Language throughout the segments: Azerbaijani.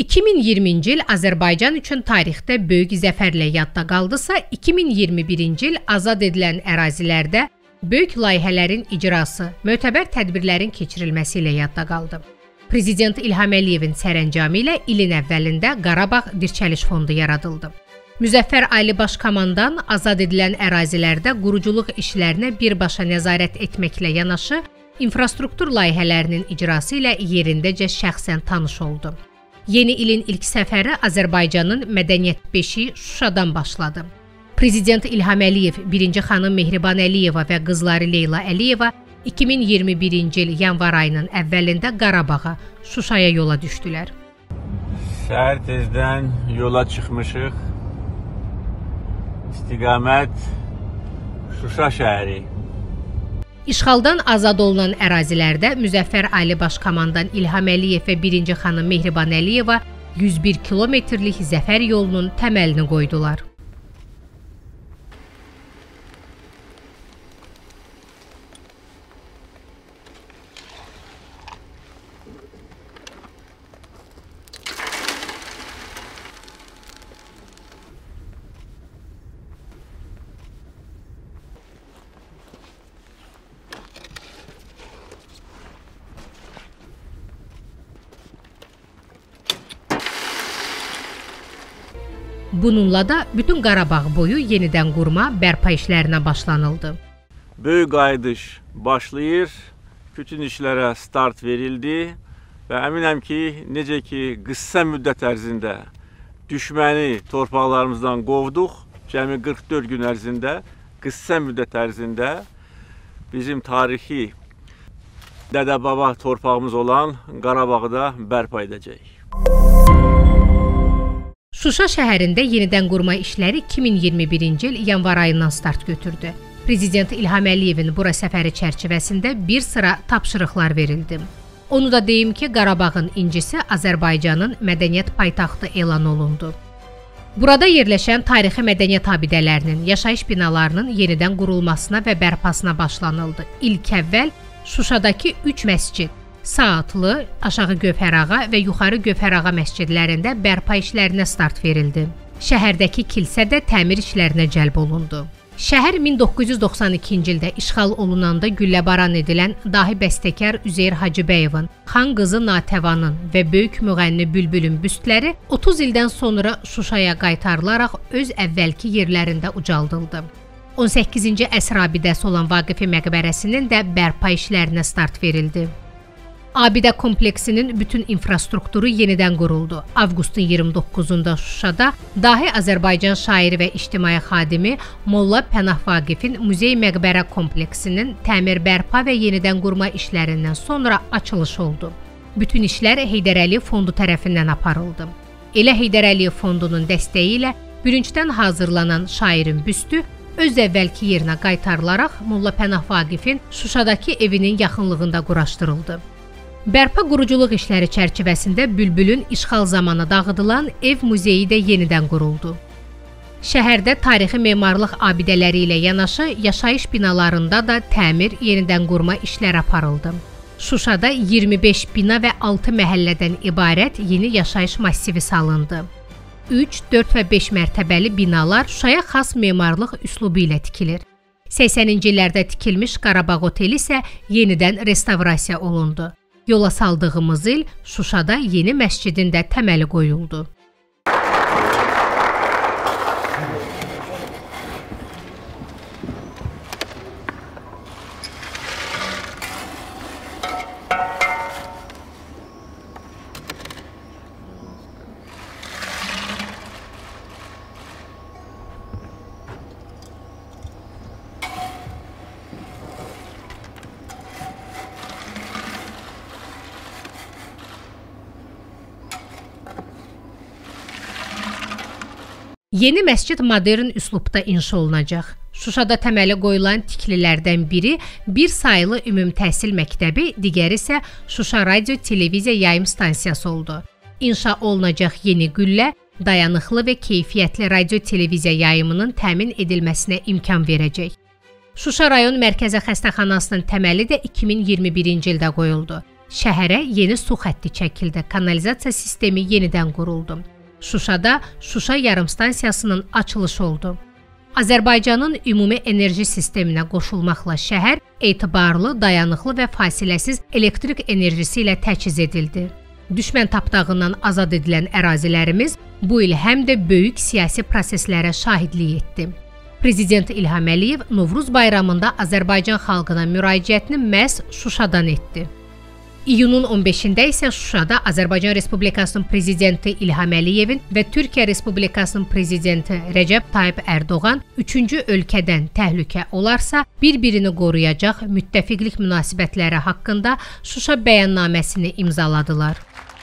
2020-ci il Azərbaycan üçün tarixdə böyük zəfərlə yadda qaldısa, 2021-ci il azad edilən ərazilərdə böyük layihələrin icrası, mötəbər tədbirlərin keçirilməsi ilə yadda qaldı. Prezident İlham Əliyevin sərəncamı ilə ilin əvvəlində Qarabağ Dirçəliş Fondu yaradıldı. Müzəffər Ali Başkomandan azad edilən ərazilərdə quruculuq işlərinə birbaşa nəzarət etməklə yanaşı, infrastruktur layihələrinin icrası ilə yerindəcə şəxsən tanış oldu. Yeni ilin ilk səfəri Azərbaycanın mədəniyyət beşiği Şuşadan başladı. Prezident İlham Əliyev, birinci xanım Mehriban Əliyeva və qızları Leyla Əliyeva 2021-ci il yanvar ayının əvvəlində Qarabağa, Şuşaya yola düşdülər. Səhər tezdən yola çıxmışıq. İstiqamət Şuşa şəhəri. İşğaldan azad olunan ərazilərdə Müzəffər Ali Başkomandan İlham Əliyev və birinci xanım Mehriban Əliyeva 101 kilometrlik zəfər yolunun təməlini qoydular. Bununla da bütün Qarabağ boyu yenidən qurma, bərpa işlərinə başlanıldı. Böyük qayıdış başlayır, bütün işlərə start verildi və əminəm ki, necə ki, qısa müddət ərzində düşməni torpaqlarımızdan qovduq, cəmi 44 gün ərzində, qısa müddət ərzində bizim tarixi dədə-baba torpağımız olan Qarabağı da bərpa edəcəyik. Şuşa şəhərində yenidən qurma işləri 2021-ci il yanvar ayından start götürdü. Prezident İlham Əliyevin bura səfəri çərçivəsində bir sıra tapşırıqlar verildi. Onu da deyim ki, Qarabağın incisi Azərbaycanın mədəniyyət paytaxtı elan olundu. Burada yerləşən tarixi mədəniyyət abidələrinin, yaşayış binalarının yenidən qurulmasına və bərpasına başlanıldı. İlk əvvəl Şuşadakı 3 məscid, Saatlı, Aşağı Gövhərağa və Yuxarı Gövhərağa məscidlərində bərpa işlərinə start verildi. Şəhərdəki kilsə də təmir işlərinə cəlb olundu. Şəhər 1992-ci ildə işğal olunanda gülləbaran edilən dahi bəstəkar Üzeyir Hacıbəyevin, xan qızı Natəvanın və böyük müğənni Bülbülün büstləri 30 ildən sonra Şuşaya qaytarılaraq öz əvvəlki yerlərində ucaldıldı. 18-ci əsr abidəsi olan Vaqifi məqbərəsinin də bərpa işlərinə start verildi. Abidə kompleksinin bütün infrastrukturu yenidən quruldu. Avqustun 29-da Şuşada dahi Azərbaycan şairi və ictimai xadimi Molla Pənah Vaqifin muzey məqbərə kompleksinin təmir bərpa və yenidən qurma işlərindən sonra açılış oldu. Bütün işlər Heydər Əliyev Fondu tərəfindən aparıldı. Elə Heydər Əliyev Fondunun dəstəyi ilə bürüncdən hazırlanan şairin büstü öz əvvəlki yerinə qaytarılaraq Molla Pənah Vaqifin Şuşadakı evinin yaxınlığında quraşdırıldı. Bərpa quruculuq işləri çərçivəsində Bülbülün işğal zamanı dağıdılan ev muzeyi də yenidən quruldu. Şəhərdə tarixi memarlıq abidələri ilə yanaşı yaşayış binalarında da təmir, yenidən qurma işləri aparıldı. Şuşada 25 bina və 6 məhəllədən ibarət yeni yaşayış massivi salındı. 3, 4 və 5 mərtəbəli binalar Şuşaya xas memarlıq üslubu ilə tikilir. 80-ci illərdə tikilmiş Qarabağ oteli isə yenidən restavrasiya olundu. Yola saldığımız il Şuşada yeni məscidin də təməli qoyuldu. Yeni məscid modern üslubda inşa olunacaq. Şuşada təməli qoyulan tikililərdən biri bir sayılı ümumtəhsil məktəbi, digəri isə Şuşa Radio Televiziya Yayım Stansiyası oldu. İnşa olunacaq yeni qüllə, dayanıqlı və keyfiyyətli radio televiziya yayımının təmin edilməsinə imkan verəcək. Şuşa rayon mərkəzi xəstəxanasının təməli də 2021-ci ildə qoyuldu. Şəhərə yeni su xətti çəkildi, kanalizasiya sistemi yenidən quruldu. Şuşada Şuşa yarımstansiyasının açılışı oldu. Azərbaycanın ümumi enerji sisteminə qoşulmaqla şəhər etibarlı, dayanıqlı və fasiləsiz elektrik enerjisi ilə təchiz edildi. Düşmən tapdağından azad edilən ərazilərimiz bu il həm də böyük siyasi proseslərə şahidlik etdi. Prezident İlham Əliyev Novruz bayramında Azərbaycan xalqına müraciətini məhz Şuşadan etdi. İyunun 15-də isə Şuşada Azərbaycan Respublikasının Prezidenti İlham Əliyevin və Türkiyə Respublikasının Prezidenti Rəcəb Tayyip Ərdoğan üçüncü ölkədən təhlükə olarsa bir-birini qoruyacaq müttəfiqlik münasibətləri haqqında Şuşa bəyannaməsini imzaladılar.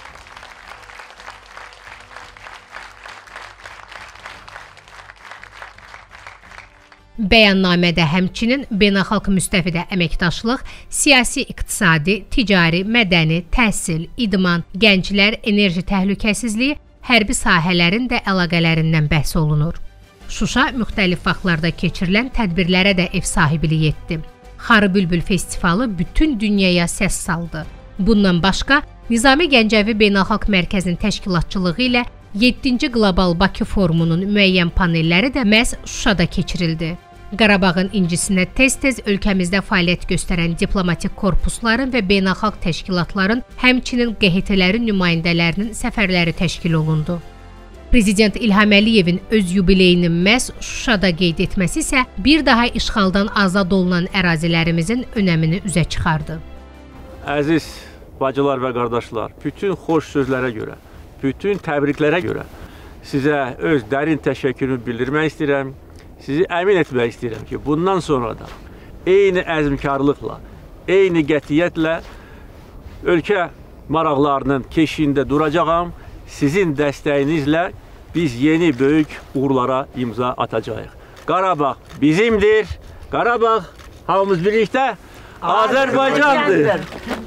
Bəyannamədə həmçinin beynəlxalq müstəfidə əməkdaşlıq, siyasi, iqtisadi, ticari, mədəni, təhsil, idman, gənclər, enerji təhlükəsizliyi, hərbi sahələrin də əlaqələrindən bəhs olunur. Şuşa müxtəlif vaxtlarda keçirilən tədbirlərə də ev sahibliyi etdi. Xarı Bülbül festivalı bütün dünyaya səs saldı. Bundan başqa, Nizami Gəncəvi Beynəlxalq Mərkəzinin təşkilatçılığı ilə 7-ci Qlobal Bakı Forumunun müəyyən panelləri də məhz Şuşada keçirildi. Qarabağın incisinə tez-tez ölkəmizdə fəaliyyət göstərən diplomatik korpusların və beynəlxalq təşkilatların, həmçinin QHT-lərin nümayəndələrinin səfərləri təşkil olundu. Prezident İlham Əliyevin öz yubileyini məhz Şuşada qeyd etməsi isə bir daha işğaldan azad olunan ərazilərimizin önəmini üzə çıxardı. Əziz bacılar və qardaşlar, bütün xoş sözlərə görə, bütün təbriklərə görə sizə öz dərin təşəkkürümü bildirmək istəyirəm. Sizi əmin etmək istəyirəm ki, bundan sonra da eyni əzmkarlıqla, eyni qətiyyətlə ölkə maraqlarının keşiyində duracağam. Sizin dəstəyinizlə biz yeni böyük uğurlara imza atacağıq. Qarabağ bizimdir. Qarabağ hamımız birlikdə Azərbaycandır.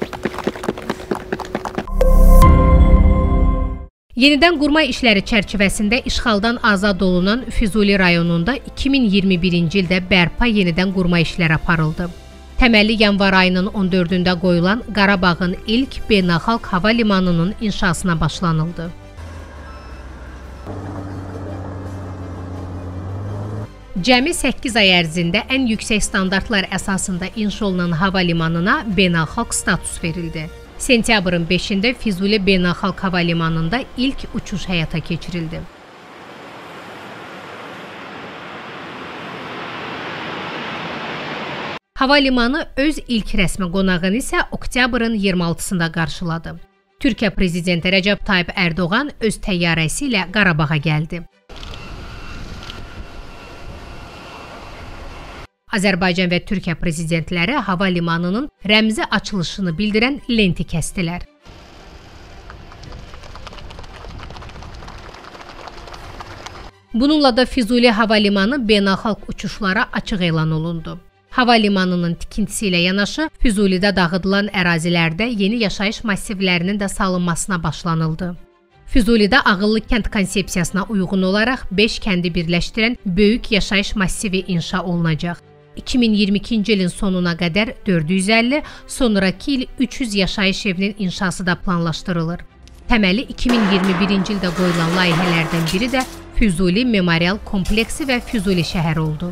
Yenidən qurma işləri çərçivəsində işğaldan azad olunan Füzuli rayonunda 2021-ci ildə bərpa yenidən qurma işləri aparıldı. Təməlli yanvar ayının 14-də qoyulan Qarabağın ilk beynəlxalq hava limanının inşasına başlanıldı. Cəmi 8 ay ərzində ən yüksək standartlar əsasında inşa olunan hava limanına beynəlxalq status verildi. Sentyabrın 5-də Füzuli Beynəlxalq Hava Limanında ilk uçuş həyata keçirildi. Hava limanı öz ilk rəsmi qonağını isə oktyabrın 26-sında qarşıladı. Türkiyə Prezidenti Rəcəb Tayyip Ərdoğan öz təyyarəsi ilə Qarabağa gəldi. Azərbaycan və Türkiyə prezidentləri hava limanının rəmzi açılışını bildirən lenti kəsdilər. Bununla da Füzuli hava limanı beynəlxalq uçuşlara açıq elan olundu. Hava limanının tikintisi ilə yanaşı Füzulidə dağıdılan ərazilərdə yeni yaşayış massivlərinin də salınmasına başlanıldı. Füzulidə ağıllı kənd konsepsiyasına uyğun olaraq 5 kəndi birləşdirən böyük yaşayış massivi inşa olunacaq. 2022-ci ilin sonuna qədər 450, sonraki il 300 yaşayış evinin inşası da planlaşdırılır. Təməli 2021-ci ildə qoyulan layihələrdən biri də Füzuli Memorial Kompleksi və Füzuli şəhəri oldu.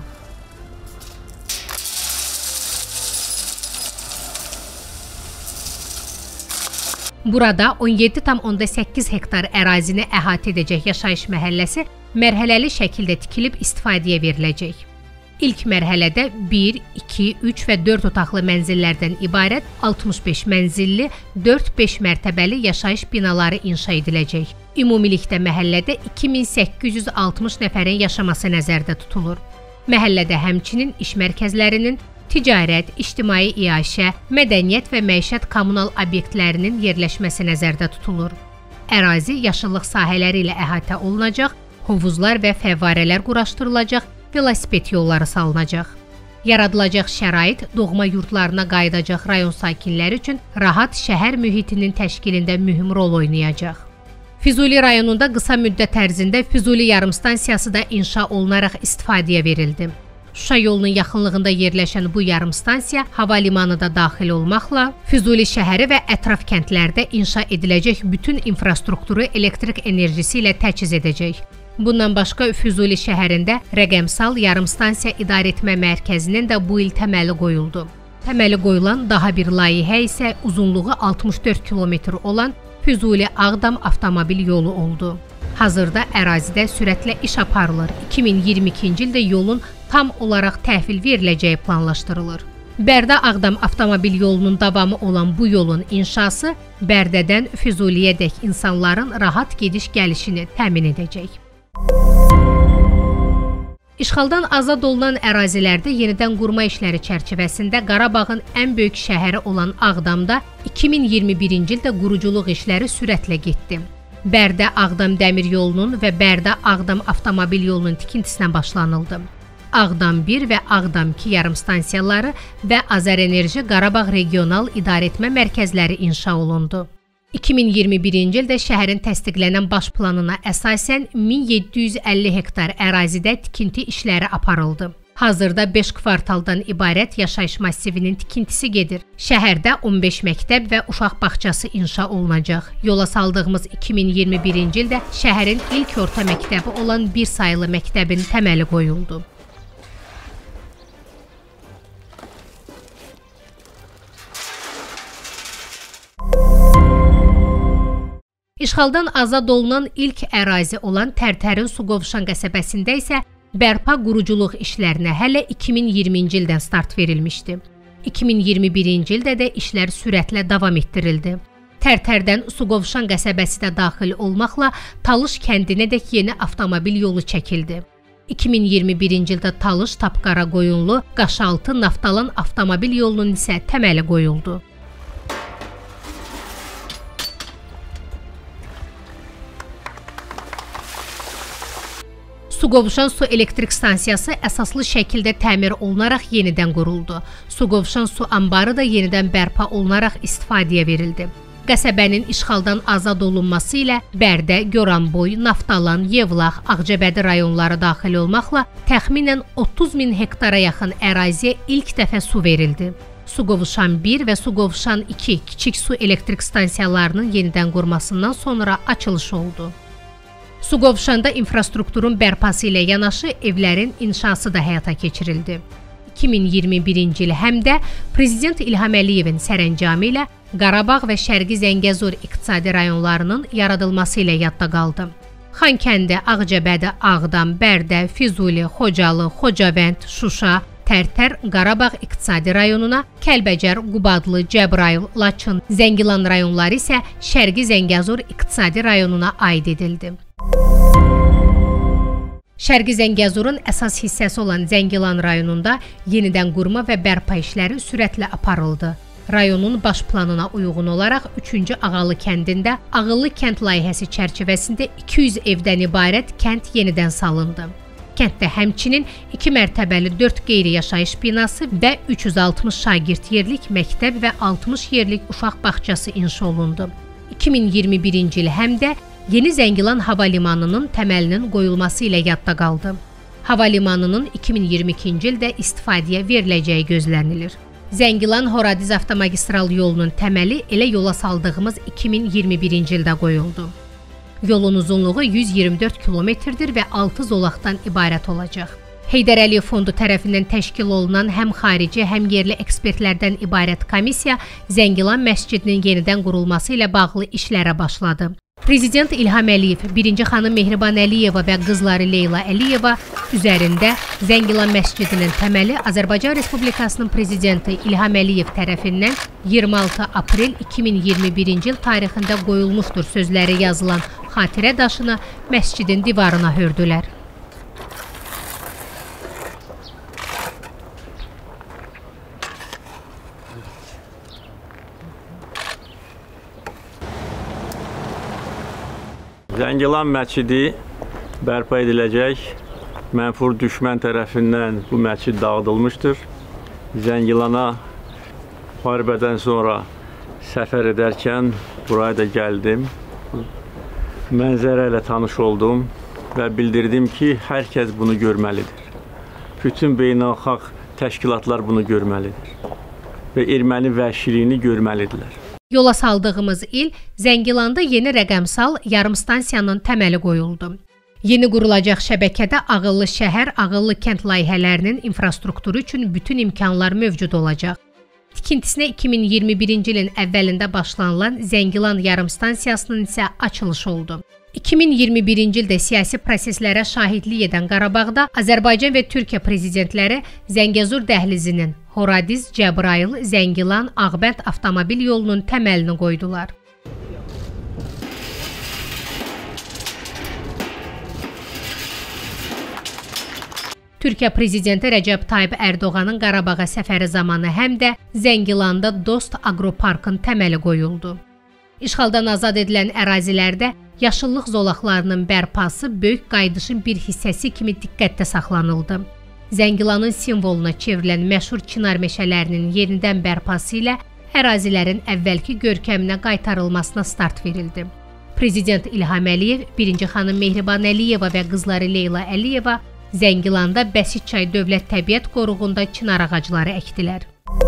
Burada 17,8 hektar ərazini əhatə edəcək yaşayış məhəlləsi mərhələli şəkildə tikilib istifadəyə veriləcək. İlk mərhələdə 1, 2, 3 və 4 otaqlı mənzillərdən ibarət 65 mənzilli, 4-5 mərtəbəli yaşayış binaları inşa ediləcək. Ümumilikdə məhəllədə 2860 nəfərin yaşaması nəzərdə tutulur. Məhəllədə həmçinin iş mərkəzlərinin, ticarət, ictimai iaşə, mədəniyyət və məişət kommunal obyektlərinin yerləşməsi nəzərdə tutulur. Ərazi yaşıllıq sahələri ilə əhatə olunacaq, hovuzlar və fəvvarələr quraşdırılacaq, velosiped yolları salınacaq. Yaradılacaq şərait doğma yurtlarına qayıdacaq rayon sakinləri üçün rahat şəhər mühitinin təşkilində mühüm rol oynayacaq. Füzuli rayonunda qısa müddət ərzində Füzuli yarımstansiyası da inşa olunaraq istifadəyə verildi. Şuşa yolunun yaxınlığında yerləşən bu yarımstansiya hava limanı da daxil olmaqla Füzuli şəhəri və ətraf kəndlərdə inşa ediləcək bütün infrastrukturu elektrik enerjisi ilə təchiz edəcək. Bundan başqa Füzuli şəhərində rəqəmsal yarımstansiya idarəetmə mərkəzinin də bu il təməli qoyuldu. Təməli qoyulan daha bir layihə isə uzunluğu 64 kilometr olan Füzuli-Ağdam avtomobil yolu oldu. Hazırda ərazidə sürətlə iş aparılır. 2022-ci ildə yolun tam olaraq təhvil veriləcəyi planlaşdırılır. Bərdə-Ağdam avtomobil yolunun davamı olan bu yolun inşası Bərdədən Füzuliyədək insanların rahat gediş-gəlişini təmin edəcək. İşğaldan azad olunan ərazilərdə yenidən qurma işləri çərçivəsində Qarabağın ən böyük şəhəri olan Ağdamda 2021-ci ildə quruculuq işləri sürətlə getdi. Bərdə-Ağdam dəmir yolunun və Bərdə-Ağdam avtomobil yolunun tikintisinə başlanıldı. Ağdam 1 və Ağdam 2 yarımstansiyaları və Azərenerji Qarabağ regional idarəetmə mərkəzləri inşa olundu. 2021-ci ildə şəhərin təsdiqlənən baş planına əsasən 1750 hektar ərazidə tikinti işləri aparıldı. Hazırda 5 kvartaldan ibarət yaşayış massivinin tikintisi gedir. Şəhərdə 15 məktəb və uşaq bağçası inşa olunacaq. Yola saldığımız 2021-ci ildə şəhərin ilk orta məktəbi olan bir sayılı məktəbin təməli qoyuldu. İşğaldan azad olunan ilk ərazi olan Tərtərin Suqovuşan qəsəbəsində isə bərpa quruculuq işlərinə hələ 2020-ci ildən start verilmişdi. 2021-ci ildə də işlər sürətlə davam etdirildi. Tərtərdən Suqovuşan qəsəbəsi də daxil olmaqla Talış kəndinədək yeni avtomobil yolu çəkildi. 2021-ci ildə Talış Tapqaraqoyunlu Qaşaltı Naftalan avtomobil yolunun isə təməli qoyuldu. Suqovuşan su elektrik stansiyası əsaslı şəkildə təmir olunaraq yenidən quruldu. Suqovuşan su anbarı da yenidən bərpa olunaraq istifadəyə verildi. Qəsəbənin işğaldan azad olunması ilə Bərdə, Goranboy, Naftalan, Yevlax, Ağcabədi rayonları daxil olmaqla təxminən 30 min hektara yaxın əraziyə ilk dəfə su verildi. Suqovuşan 1 və Suqovuşan 2 kiçik su elektrik stansiyalarının yenidən qurmasından sonra açılış oldu. Suqovuşanda infrastrukturun bərpası ilə yanaşı evlərin inşası da həyata keçirildi. 2021-ci il həm də Prezident İlham Əliyevin sərəncamı ilə Qarabağ və Şərqi Zəngəzur iqtisadi rayonlarının yaradılması ilə yadda qaldı. Xankəndi, Ağcabədi, Ağdam, Bərdə, Füzuli, Xocalı, Xocavənd, Şuşa, Tərtər, Qarabağ iqtisadi rayonuna, Kəlbəcər, Qubadlı, Cəbrayıl, Laçın, Zəngilan rayonları isə Şərqi Zəngəzur iqtisadi rayonuna aid edildi. Şərqi Zəngəzurun əsas hissəsi olan Zəngilan rayonunda yenidən qurma və bərpa işləri sürətlə aparıldı. Rayonun baş planına uyğun olaraq 3-cü Ağalı kəndində Ağıllı kənd layihəsi çərçivəsində 200 evdən ibarət kənd yenidən salındı. Kənddə həmçinin 2 mərtəbəli 4 qeyri-yaşayış binası və 360 şagird yerlik məktəb və 60 yerlik uşaq bağçası inşa olundu. 2021-ci il həm də Yeni Zəngilan Hava Limanının təməlinin qoyulması ilə yadda qaldı. Hava Limanının 2022-ci ildə istifadəyə veriləcəyi gözlənilir. Zəngilan-Horadiz avtomagistral yolunun təməli elə yola saldığımız 2021-ci ildə qoyuldu. Yolun uzunluğu 124 kilometrdir və 6 zolaqdan ibarət olacaq. Heydər Əliyev Fondu tərəfindən təşkil olunan həm xarici, həm yerli ekspertlərdən ibarət komissiya Zəngilan məscidinin yenidən qurulması ilə bağlı işlərə başladı. Prezident İlham Əliyev, birinci xanım Mehriban Əliyeva və qızları Leyla Əliyeva üzərində Zəngilan məscidinin təməli Azərbaycan Respublikasının Prezidenti İlham Əliyev tərəfindən 26 aprel 2021-ci il tarixində qoyulmuşdur sözləri yazılan xatirə daşını məscidin divarına hördülər. Zəngilan məscidi bərpa ediləcək. Mənfur düşmən tərəfindən bu məscid dağıdılmışdır. Zəngilana müharibədən sonra səfər edərkən buraya da gəldim. Mənzərə ilə tanış oldum və bildirdim ki, hər kəs bunu görməlidir. bütün beynəlxalq təşkilatlar bunu görməlidir və erməni vəhşiliyini görməlidirlər. Yola saldığımız il Zəngilanda yeni rəqəmsal yarımstansiyanın təməli qoyuldu. Yeni qurulacaq şəbəkədə ağıllı şəhər, ağıllı kənd layihələrinin infrastrukturu üçün bütün imkanlar mövcud olacaq. Tikintisinə 2021-ci ilin əvvəlində başlanılan Zəngilan yarımstansiyasının isə açılışı oldu. 2021-ci ildə siyasi proseslərə şahidlik edən Qarabağda Azərbaycan və Türkiyə prezidentləri Zəngəzur dəhlizinin Horadiz, Cəbrayıl, Zəngilan, Ağbənd avtomobil yolunun təməlini qoydular. Türkiyə prezidenti Rəcəb Tayyip Ərdoğanın Qarabağa səfəri zamanı həm də Zəngilanda Dost Aqroparkın təməli qoyuldu. İşğaldan azad edilən ərazilərdə yaşıllıq zolaqlarının bərpası böyük qayıdışın bir hissəsi kimi diqqətdə saxlanıldı. Zəngilanın simvoluna çevrilən məşhur çınar meşələrinin yenidən bərpası ilə ərazilərin əvvəlki görkəminə qaytarılmasına start verildi. Prezident İlham Əliyev, birinci xanım Mehriban Əliyeva və qızları Leyla Əliyeva Zəngilanda Bəsit Çay Dövlət Təbiət Qoruğunda çınar ağacları əkdilər.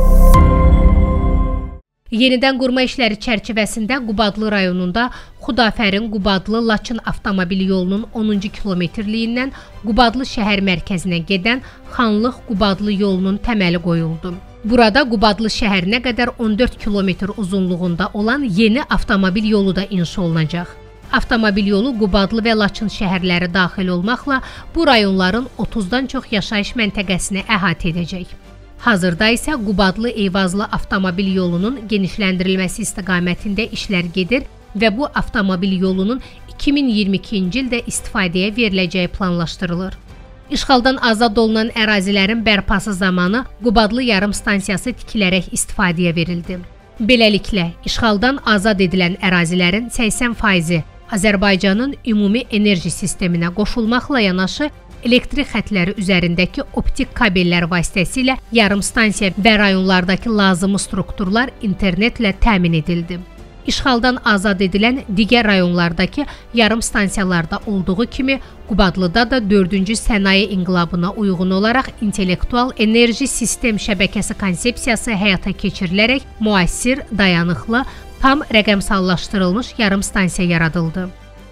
Yenidən qurma işləri çərçivəsində Qubadlı rayonunda Xudafərin Qubadlı-Laçın avtomobil yolunun 10-cu kilometrliyindən Qubadlı şəhər mərkəzinə gedən Xanlıq-Qubadlı yolunun təməli qoyuldu. Burada Qubadlı şəhərinə qədər 14 kilometr uzunluğunda olan yeni avtomobil yolu da inşa olunacaq. Avtomobil yolu Qubadlı və Laçın şəhərləri daxil olmaqla bu rayonların 30-dan çox yaşayış məntəqəsini əhatə edəcək. Hazırda isə Qubadlı Eyvazlı avtomobil yolunun genişləndirilməsi istiqamətində işlər gedir və bu avtomobil yolunun 2022-ci ildə istifadəyə veriləcəyi planlaşdırılır. İşğaldan azad olunan ərazilərin bərpası zamanı Qubadlı yarımstansiyası tikilərək istifadəyə verildi. Beləliklə, işğaldan azad edilən ərazilərin 80%-i Azərbaycanın ümumi enerji sisteminə qoşulmaqla yanaşı, elektrik xətləri üzərindəki optik kabellər vasitəsilə yarımstansiya və rayonlardakı lazımi strukturlar internetlə təmin edildi. İşğaldan azad edilən digər rayonlardakı yarımstansiyalarda olduğu kimi Qubadlıda da 4-cü sənaye inqilabına uyğun olaraq intellektual enerji sistem şəbəkəsi konsepsiyası həyata keçirilərək müasir, dayanıqlı, tam rəqəmsallaşdırılmış yarımstansiya yaradıldı.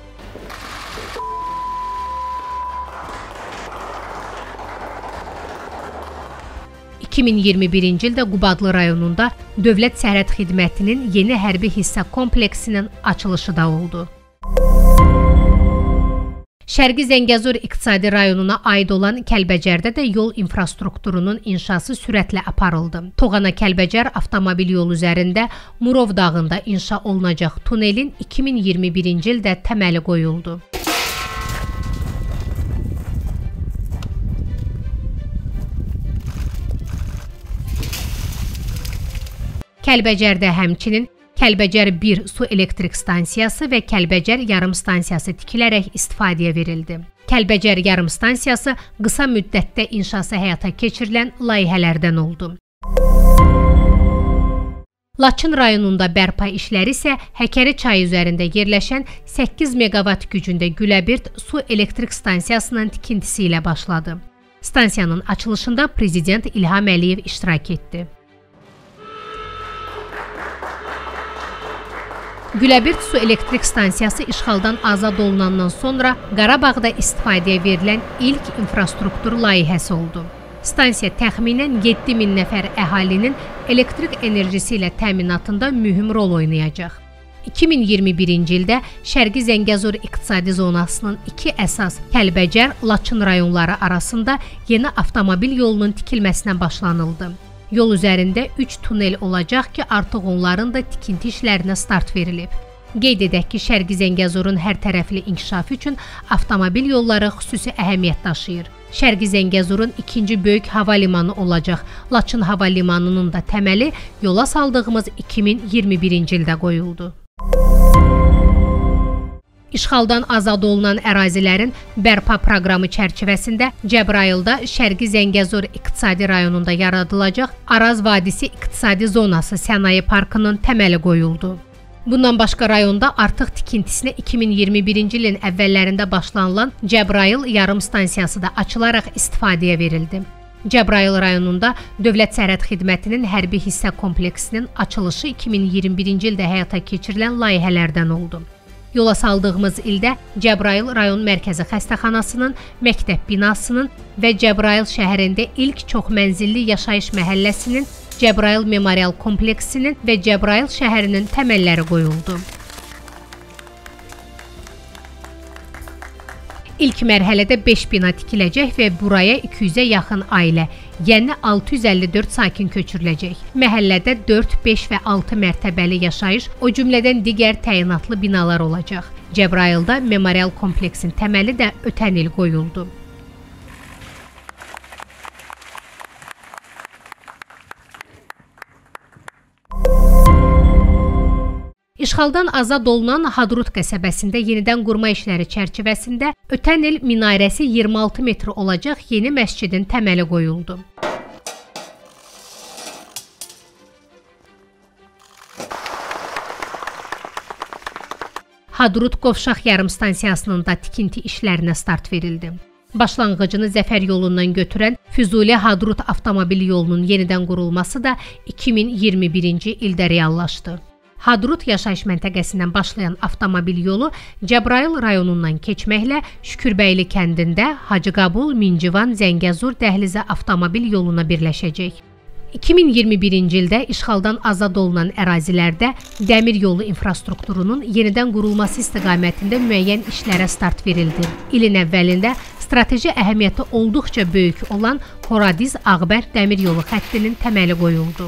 ...2021-ci ildə Qubadlı rayonunda Dövlət Sərhəd Xidmətinin yeni hərbi hissə kompleksinin açılışı da oldu. Şərqi Zəngəzur iqtisadi rayonuna aid olan Kəlbəcərdə də yol infrastrukturunun inşası sürətlə aparıldı. Toğana-Kəlbəcər avtomobil yolu üzərində Murov dağında inşa olunacaq tunelin 2021-ci ildə təməli qoyuldu. Kəlbəcərdə həmçinin Kəlbəcər 1 su elektrik stansiyası və Kəlbəcər yarımstansiyası tikilərək istifadəyə verildi. Kəlbəcər yarımstansiyası qısa müddətdə inşası həyata keçirilən layihələrdən oldu. Laçın rayonunda bərpa işləri isə Həkəri çayı üzərində yerləşən 8 meqavat gücündə Güləbirt su elektrik stansiyasının tikintisi ilə başladı. Stansiyanın açılışında Prezident İlham Əliyev iştirak etdi. Güləbirt su elektrik stansiyası işğaldan azad olunandan sonra Qarabağda istifadəyə verilən ilk infrastruktur layihəsi oldu. Stansiya təxminən 7000 nəfər əhalinin elektrik enerjisi ilə təminatında mühüm rol oynayacaq. 2021-ci ildə Şərqi Zəngəzur iqtisadi zonasının 2 əsas Kəlbəcər-Laçın rayonları arasında yeni avtomobil yolunun tikilməsinə başlanıldı. Yol üzərində 3 tunel olacaq ki, artıq onların da tikinti işlərinə start verilib. Qeyd edək ki, Şərqi Zəngəzurun hər tərəfli inkişafı üçün avtomobil yolları xüsusi əhəmiyyət daşıyır. Şərqi Zəngəzurun ikinci böyük hava limanı olacaq. Laçın hava limanının da təməli yola saldığımız 2021-ci ildə qoyuldu. İşğaldan azad olunan ərazilərin bərpa proqramı çərçivəsində Cəbrayılda Şərqi Zəngəzur iqtisadi rayonunda yaradılacaq Araz Vadisi İqtisadi Zonası Sənaye Parkının təməli qoyuldu. Bundan başqa rayonda artıq tikintisinə 2021-ci ilin əvvəllərində başlanılan Cəbrayıl yarım stansiyası da açılaraq istifadəyə verildi. Cəbrayıl rayonunda Dövlət Sərhəd Xidmətinin hərbi hissə kompleksinin açılışı 2021-ci ildə həyata keçirilən layihələrdən oldu. Yola saldığımız ildə Cəbrayıl rayon mərkəzi xəstəxanasının, məktəb binasının və Cəbrayıl şəhərində ilk çoxmənzilli yaşayış məhəlləsinin, Cəbrayıl Memorial kompleksinin və Cəbrayıl şəhərinin təməlləri qoyuldu. İlk mərhələdə 5 bina tikiləcək və buraya 200-ə yaxın ailə, yəni 654 sakin köçürüləcək. Məhəllədə 4, 5 və 6 mərtəbəli yaşayış, o cümlədən digər təyinatlı binalar olacaq. Cəbrayılda Memorial kompleksin təməli də ötən il qoyuldu. İşğaldan azad olunan Hadrut qəsəbəsində yenidən qurma işləri çərçivəsində ötən il minarəsi 26 metr olacaq yeni məscidin təməli qoyuldu. Hadrut Qovşaq yarım stansiyasının da tikinti işlərinə start verildi. Başlanğıcını Zəfər yolundan götürən Füzuli-Hadrut avtomobil yolunun yenidən qurulması da 2021-ci ildə reallaşdı. Hadrut yaşayış məntəqəsindən başlayan avtomobil yolu Cəbrayıl rayonundan keçməklə Şükürbəyli kəndində Hacıqabul, Mincivan, Zəngəzur dəhlizi avtomobil yoluna birləşəcək. 2021-ci ildə işğaldan azad olunan ərazilərdə dəmir yolu infrastrukturunun yenidən qurulması istiqamətində müəyyən işlərə start verildi. İlin əvvəlində strateji əhəmiyyəti olduqca böyük olan Horadiz-Ağbər dəmir yolu xəttinin təməli qoyuldu.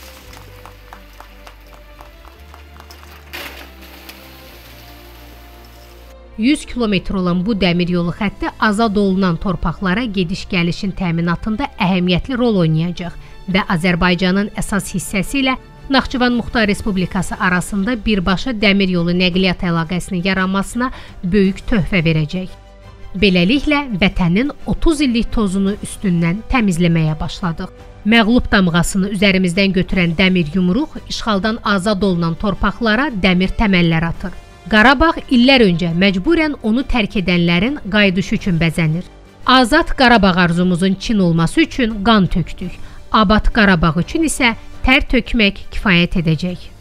100 kilometr olan bu dəmir yolu xətti azad olunan torpaqlara gediş-gəlişin təminatında əhəmiyyətli rol oynayacaq və Azərbaycanın əsas hissəsi ilə Naxçıvan Muxtar Respublikası arasında birbaşa dəmir yolu nəqliyyat əlaqəsinin yaranmasına böyük töhfə verəcək. Beləliklə, vətənin 30 illik tozunu üstündən təmizləməyə başladıq. Məğlub damğasını üzərimizdən götürən dəmir yumruq işğaldan azad olunan torpaqlara dəmir təməllər atır. Qarabağ illər öncə məcburən onu tərk edənlərin qayıdışı üçün bəzənir. Azad Qarabağ arzumuzun Çin olması üçün qan tökdük. Abad Qarabağ üçün isə tər tökmək kifayət edəcək.